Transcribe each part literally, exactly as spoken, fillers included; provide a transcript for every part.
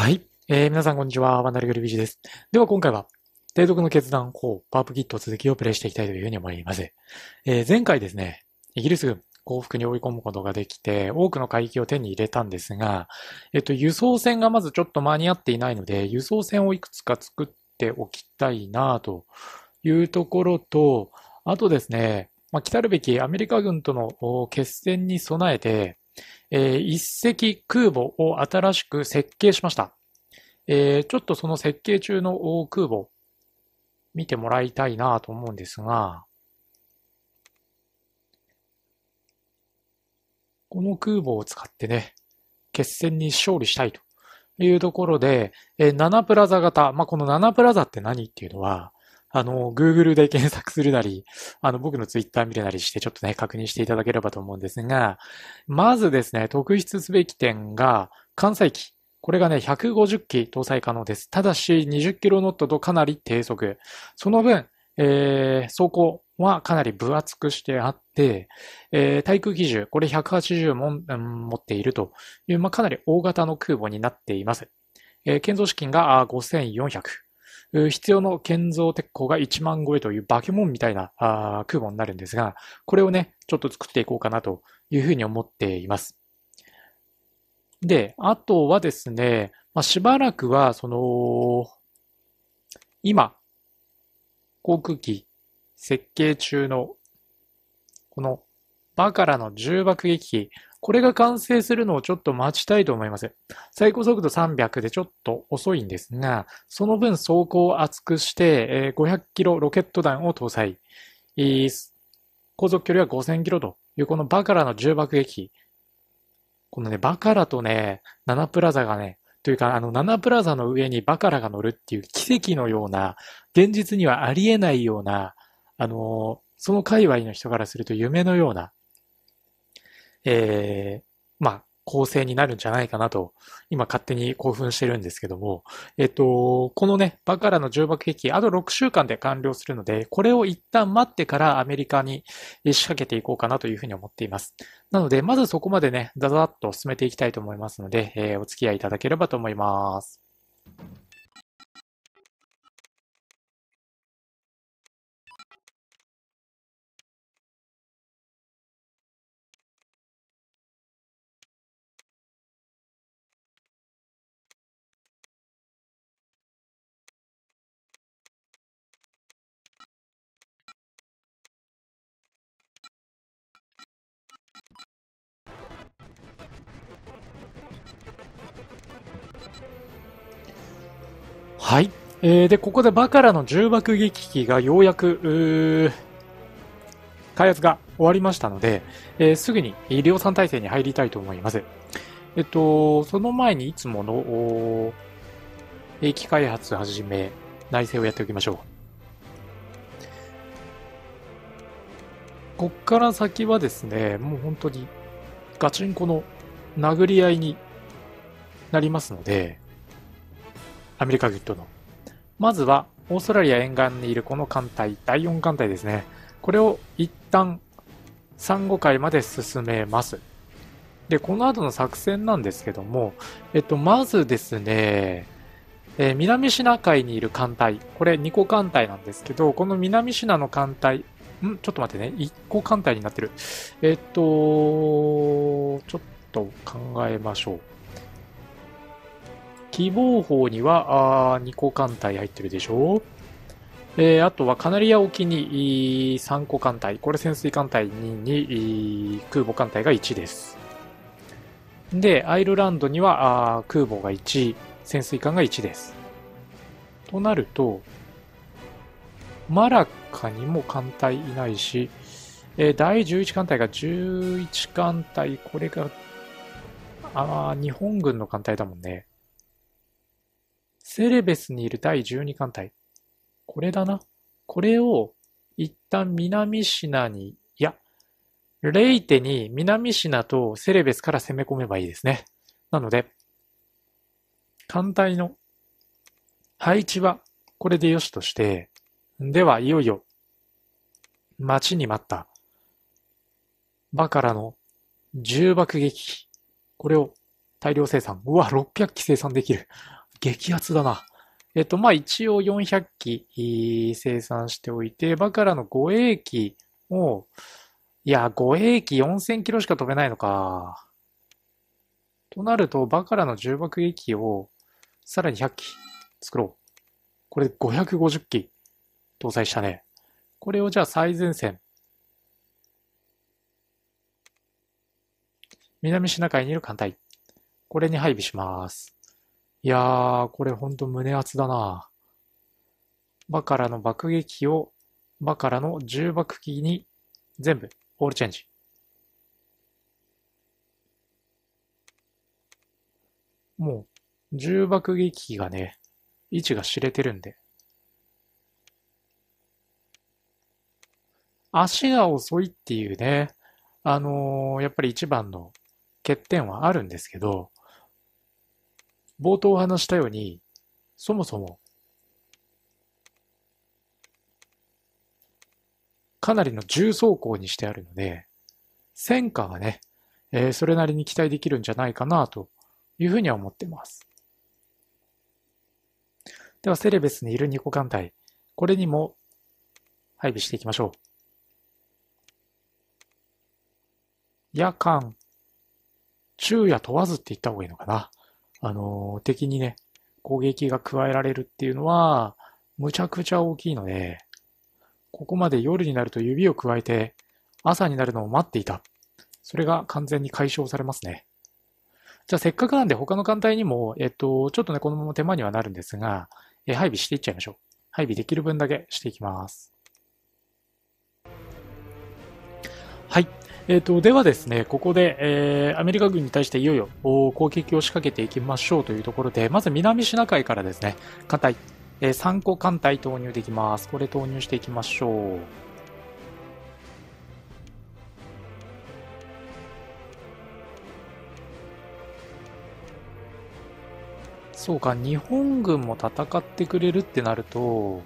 はい。えー、皆さんこんにちは。ワンダリグルビジです。では今回は、提督の決断法、パープキット続きをプレイしていきたいというふうに思います。えー、前回ですね、イギリス軍、降伏に追い込むことができて、多くの海域を手に入れたんですが、えっと、輸送船がまずちょっと間に合っていないので、輸送船をいくつか作っておきたいなというところと、あとですね、まあ、来たるべきアメリカ軍との決戦に備えて、えー、一隻空母を新しく設計しました。えー、ちょっとその設計中の空母見てもらいたいなと思うんですが、この空母を使ってね、決戦に勝利したいというところで、えー、ナナプラザ型、まあ、このナナプラザって何っていうのは、あの、Google で検索するなり、あの、僕の Twitter 見るなりして、ちょっとね、確認していただければと思うんですが、まずですね、特筆すべき点が、艦載機。これがね、ひゃくごじゅっき搭載可能です。ただし、にじゅっキロノットとかなり低速。その分、えー、走行はかなり分厚くしてあって、えー、対空機銃、これひゃくはちじゅうも、うん、持っているという、まあ、かなり大型の空母になっています。えー、建造資金がごせんよんひゃく。必要の建造鉄鋼がいちまん超えというバケモンみたいなあ空母になるんですが、これをね、ちょっと作っていこうかなというふうに思っています。で、あとはですね、まあ、しばらくは、その、今、航空機設計中の、このバカラの重爆撃機、これが完成するのをちょっと待ちたいと思います。最高速度さんびゃくでちょっと遅いんですが、その分走行を厚くして、ごひゃくキロロケット弾を搭載。航続距離はごせんキロというこのバカラの重爆撃機。このね、バカラとね、ナナプラザがね、というか、あの、ナナプラザの上にバカラが乗るっていう奇跡のような、現実にはありえないような、あの、その界隈の人からすると夢のような、えー、まあ、構成になるんじゃないかなと、今勝手に興奮してるんですけども、えっと、このね、バカラの重爆撃機、あとろくしゅうかんで完了するので、これを一旦待ってからアメリカに仕掛けていこうかなというふうに思っています。なので、まずそこまでね、ザザッと進めていきたいと思いますので、えー、お付き合いいただければと思います。はい。えー、で、ここでバカラの重爆撃機がようやく、開発が終わりましたので、えー、すぐに量産体制に入りたいと思います。えっと、その前にいつもの、兵器開発はじめ、内政をやっておきましょう。こっから先はですね、もう本当にガチンコの殴り合いになりますので、アメリカ軍との。まずは、オーストラリア沿岸にいるこの艦隊、だいよん艦隊ですね。これを一旦、さんご海まで進めます。で、この後の作戦なんですけども、えっと、まずですね、えー南シナ海にいる艦隊、これにこ艦隊なんですけど、この南シナの艦隊、んちょっと待ってね、いっこ艦隊になってる。えっと、ちょっと考えましょう。希望峰には、あにこ艦隊入ってるでしょ。えー、あとはカナリア沖にさんこ艦隊、これ潜水艦隊にに空母艦隊がいちです。で、アイルランドにはあ空母がいち、潜水艦がいちです。となると、マラッカにも艦隊いないし、えー、だいじゅういち艦隊がじゅういち艦隊、これが、あ日本軍の艦隊だもんね。セレベスにいるだいじゅうに艦隊。これだな。これを一旦南シナに、いや、レイテに南シナとセレベスから攻め込めばいいですね。なので、艦隊の配置はこれでよしとして、では、いよいよ、待ちに待った、バカラの重爆撃機。これを大量生産。うわ、ろっぴゃくき生産できる。 激アツだな。えっと、まあ、一応よんひゃっき生産しておいて、バカラの護衛機を、いや、護衛機よんせんキロしか飛べないのか。となると、バカラの重爆撃機をさらにひゃっき作ろう。これごひゃくごじゅっき搭載したね。これをじゃあ最前線。南シナ海にいる艦隊。これに配備します。いやー、これほんと胸熱だな。バカラの爆撃機をバカラの重爆機に全部オールチェンジ。もう重爆撃機がね、位置が知れてるんで。足が遅いっていうね、あのーやっぱり一番の欠点はあるんですけど、冒頭話したように、そもそもかなりの重装甲にしてあるので、戦果がね、えーそれなりに期待できるんじゃないかなというふうには思ってます。では、セレベスにいるにこ艦隊、これにも配備していきましょう。夜間、昼夜問わずって言った方がいいのかな。あのー敵にね、攻撃が加えられるっていうのは、むちゃくちゃ大きいので、ここまで夜になると指を加えて、朝になるのを待っていた。それが完全に解消されますね。じゃあせっかくなんで他の艦隊にも、えっと、ちょっとね、このまま手間にはなるんですが、え配備していっちゃいましょう。配備できる分だけしていきます。はい。えっと、ではですね、ここで、えーアメリカ軍に対していよいよお攻撃を仕掛けていきましょうというところで、まず南シナ海からですね、艦隊、えーさんこ艦隊投入できます。これ投入していきましょう。そうか、日本軍も戦ってくれるってなると、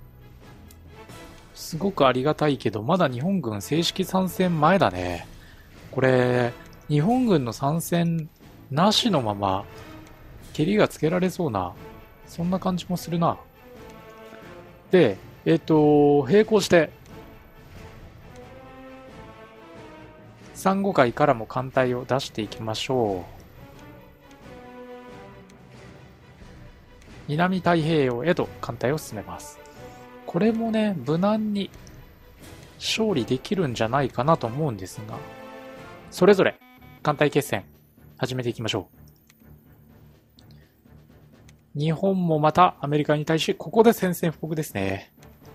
すごくありがたいけど、まだ日本軍正式参戦前だね。これ、日本軍の参戦なしのまま、蹴りがつけられそうな、そんな感じもするな。で、えっ、と、並行して、珊瑚海からも艦隊を出していきましょう。南太平洋へと艦隊を進めます。これもね、無難に勝利できるんじゃないかなと思うんですが、それぞれ艦隊決戦始めていきましょう。日本もまたアメリカに対し、ここで宣戦布告ですね。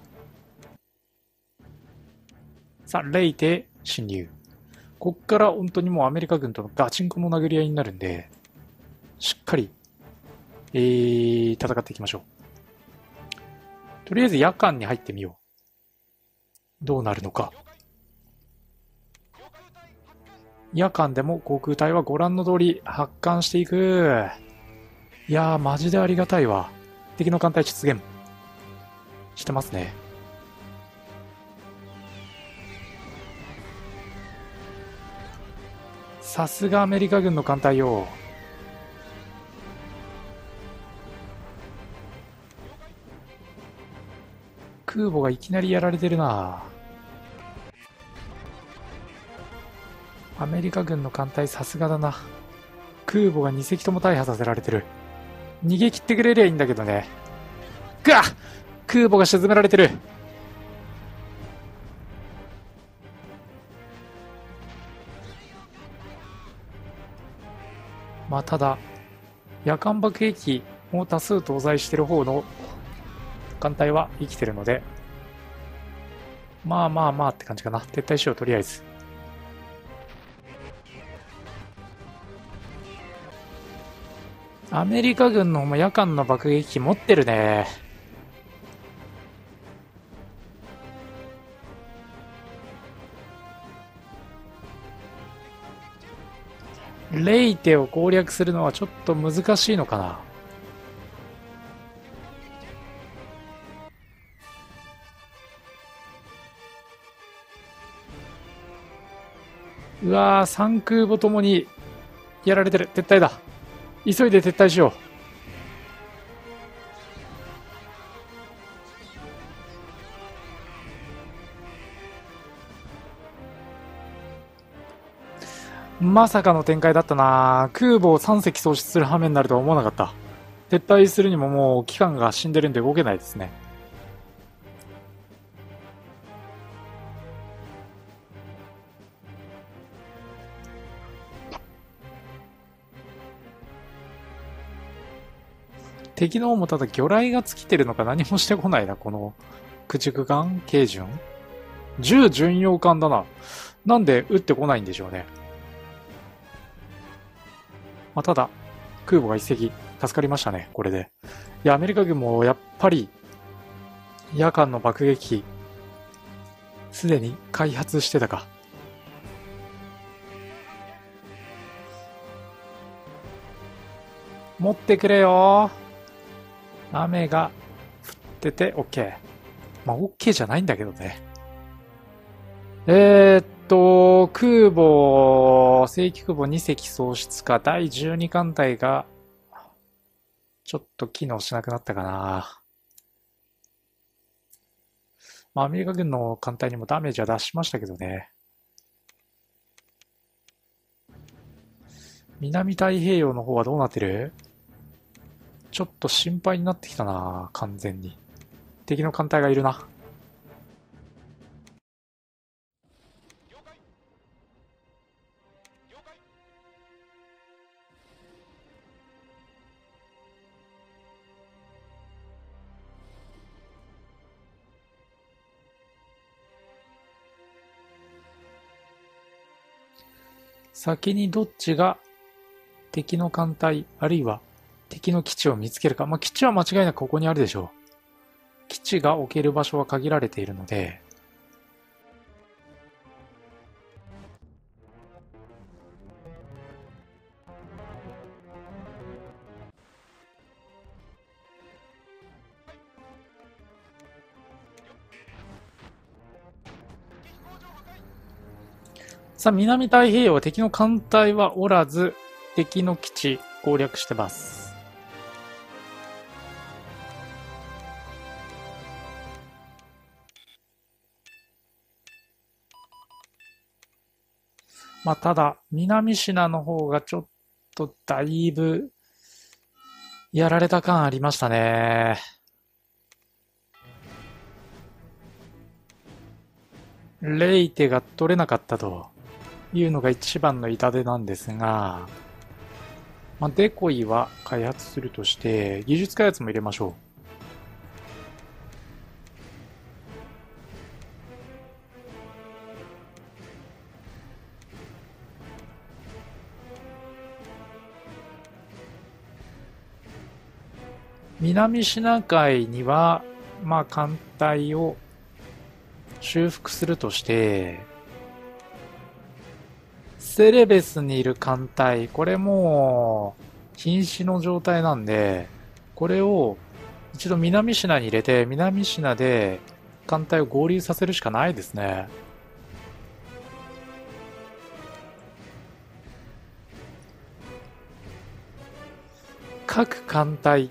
さあ、レイテ侵入。こっから本当にもうアメリカ軍とのガチンコの殴り合いになるんで、しっかり、えー、戦っていきましょう。とりあえず夜間に入ってみよう。どうなるのか。夜間でも航空隊はご覧の通り発艦していく。いやー、マジでありがたいわ。敵の艦隊出現してますね。さすがアメリカ軍の艦隊よ。空母がいきなりやられてるな。アメリカ軍の艦隊さすがだな。空母がに隻とも大破させられてる。逃げ切ってくれりゃいいんだけどね。ぐわっ、空母が沈められてる。まあただ、夜間爆撃を多数搭載してる方の艦隊は生きてるので、まあまあまあって感じかな。撤退しよう、とりあえず。アメリカ軍の夜間の爆撃機持ってるね。レイテを攻略するのはちょっと難しいのかな。うわー、三空母ともにやられてる。撤退だ。急いで撤退しよまさかの展開だったな。空母をさん隻喪失する羽目になるとは思わなかった。撤退するにももう機関が死んでるんで動けないですね。敵の方もただ魚雷が尽きてるのか何もしてこないな、この駆逐艦軽巡。じゅう巡洋艦だな。なんで撃ってこないんでしょうね。まあ、ただ、空母が一隻助かりましたね、これで。いや、アメリカ軍もやっぱり、夜間の爆撃機、すでに開発してたか。持ってくれよ。雨が降ってて OK。まあ OK じゃないんだけどね。えー、っと、空母、正規空母に隻喪失か、だいじゅうに艦隊が、ちょっと機能しなくなったかな。まあ、アメリカ軍の艦隊にもダメージは出しましたけどね。南太平洋の方はどうなってる？ちょっと心配になってきたな、完全に。敵の艦隊がいるな。先にどっちが敵の艦隊、あるいは敵の基地を見つけるか。まあ、基地は間違いなくここにあるでしょう。基地が置ける場所は限られているので、さあ、南太平洋は敵の艦隊はおらず、敵の基地攻略してます。まあ、ただ、南シナの方がちょっとだいぶ、やられた感ありましたね。レイテが取れなかったというのが一番の痛手なんですが、まあ、デコイは開発するとして、技術開発も入れましょう。南シナ海には、まあ、艦隊を修復するとして、セレベスにいる艦隊、これもう、瀕死の状態なんで、これを一度南シナに入れて、南シナで艦隊を合流させるしかないですね。各艦隊、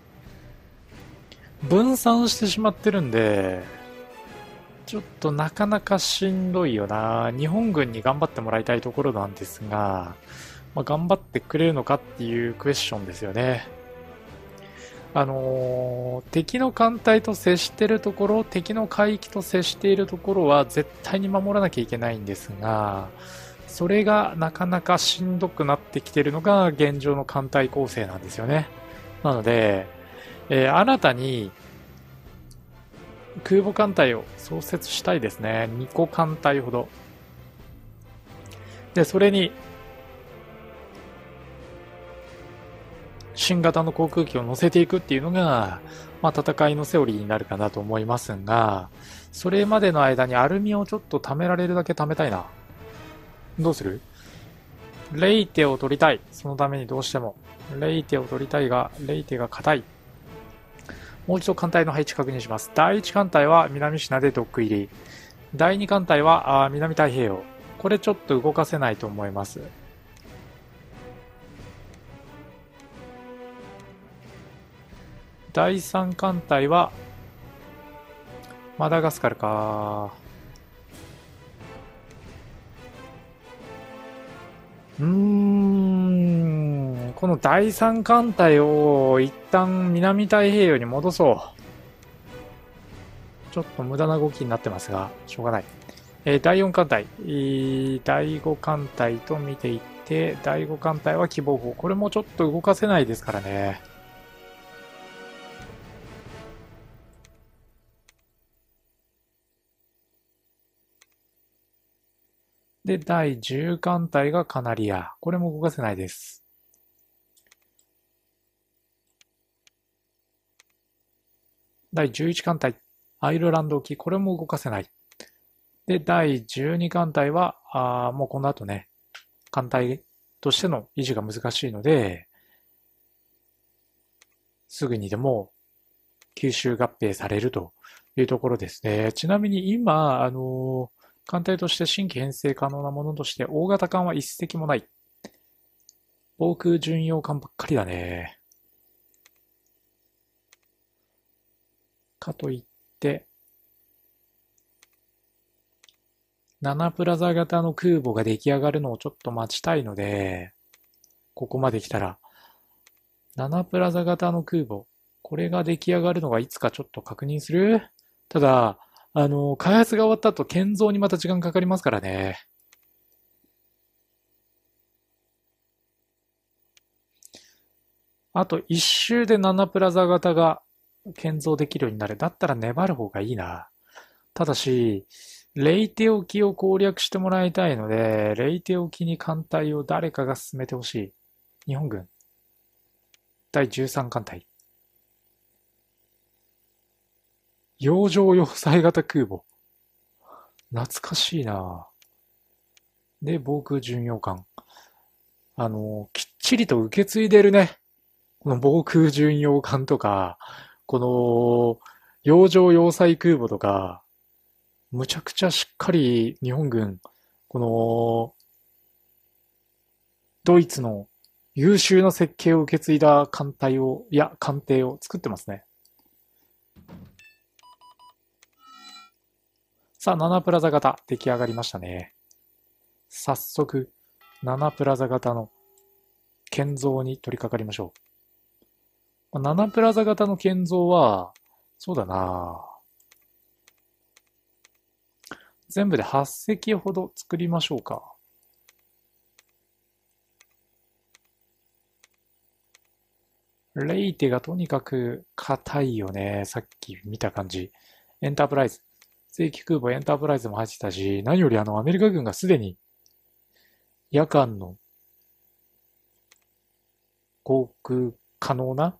分散してしまってるんで、ちょっとなかなかしんどいよな。日本軍に頑張ってもらいたいところなんですが、まあ、頑張ってくれるのかっていうクエスチョンですよね。あのー、敵の艦隊と接しているところ、敵の海域と接しているところは絶対に守らなきゃいけないんですが、それがなかなかしんどくなってきているのが現状の艦隊構成なんですよね。なので、えー新たに空母艦隊を創設したいですね。にこ艦隊ほど。で、それに、新型の航空機を乗せていくっていうのが、まあ、戦いのセオリーになるかなと思いますが、それまでの間にアルミをちょっと貯められるだけ貯めたいな。どうする？レイテを取りたい。そのためにどうしても。レイテを取りたいが、レイテが硬い。もう一度艦隊の配置確認します。だいいち艦隊は南シナでドック入り。だいに艦隊は南太平洋。これちょっと動かせないと思います。だいさん艦隊はマダガスカルか。 うーん、この第三艦隊を一旦南太平洋に戻そう。ちょっと無駄な動きになってますが、しょうがない。えー、だいよん艦隊、だいご艦隊と見ていって、だいご艦隊は希望砲。これもちょっと動かせないですからね。で、だいじゅう艦隊がカナリア。これも動かせないです。だいじゅういち艦隊、アイルランド沖。これも動かせない。で、だいじゅうに艦隊は、あもうこの後ね、艦隊としての維持が難しいので、すぐにでも吸収合併されるというところですね。ちなみに今、あのー、艦隊として新規編成可能なものとして大型艦は一隻もない。防空巡洋艦ばっかりだね。かといって、ナナプラザ型の空母が出来上がるのをちょっと待ちたいので、ここまで来たら、ナナプラザ型の空母、これが出来上がるのがいつかちょっと確認する。ただ、あの、開発が終わった後、建造にまた時間かかりますからね。あと一周でナナプラザ型が建造できるようになる。だったら粘る方がいいな。ただし、レイテ沖を攻略してもらいたいので、レイテ沖に艦隊を誰かが進めてほしい。日本軍。だいじゅうさん艦隊。洋上要塞型空母。懐かしいな。で、防空巡洋艦。あの、きっちりと受け継いでるね。この防空巡洋艦とか、この、洋上要塞空母とか、むちゃくちゃしっかり日本軍、この、ドイツの優秀な設計を受け継いだ艦隊を、いや、艦艇を作ってますね。さあ、ナナプラザ型、出来上がりましたね。早速、ナナプラザ型の建造に取り掛かりましょう。ナナプラザ型の建造は、そうだな全部ではち隻ほど作りましょうか。レイテがとにかく硬いよね。さっき見た感じ。エンタープライズ。正規空母エンタープライズも入ってたし、何よりあのアメリカ軍がすでに夜間の航空可能な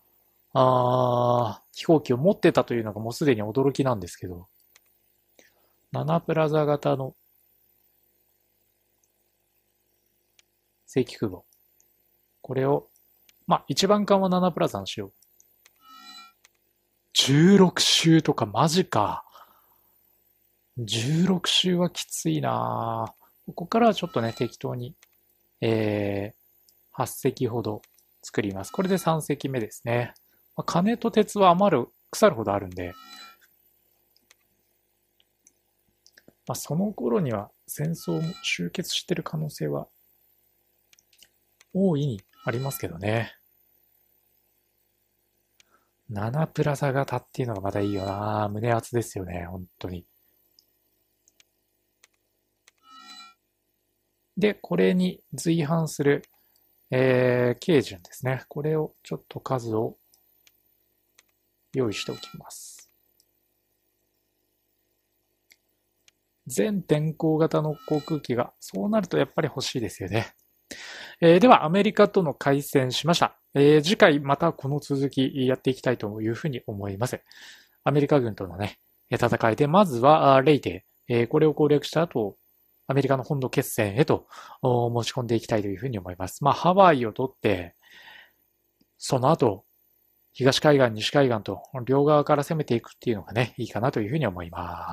あ飛行機を持ってたというのがもうすでに驚きなんですけど、ナナプラザ型の正規空母。これを、まあ、一番艦はナナプラザにしよう。じゅうろく周とかマジか。じゅうろく周はきついなここからはちょっとね、適当に、えー、はち隻ほど作ります。これでさん隻目ですね。まあ、金と鉄は余る、腐るほどあるんで、まあ、その頃には戦争も終結してる可能性は大いにありますけどね。ナナプラザ型っていうのがまたいいよな胸熱ですよね、本当に。で、これに随伴する、えー、軽順ですね。これをちょっと数を用意しておきます。全天候型の航空機が、そうなるとやっぱり欲しいですよね。えー、では、アメリカとの開戦しました。えー、次回またこの続きやっていきたいというふうに思います。アメリカ軍とのね、戦いで、まずはレイテ、えー、これを攻略した後、アメリカの本土決戦へと持ち込んでいきたいというふうに思います。まあ、ハワイを取って、その後、東海岸、西海岸と両側から攻めていくっていうのがね、いいかなというふうに思います。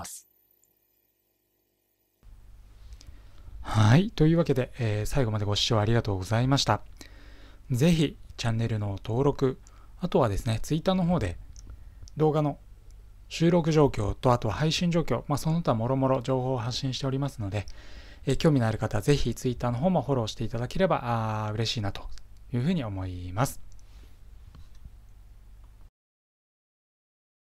はい。というわけで、えー、最後までご視聴ありがとうございました。ぜひ、チャンネルの登録、あとはですね、ツイッターの方で動画の収録状況と、あとは配信状況、まあ、その他もろもろ情報を発信しておりますので、 えー興味のある方はぜひ Twitter の方もフォローしていただければあー嬉しいなというふうに思います。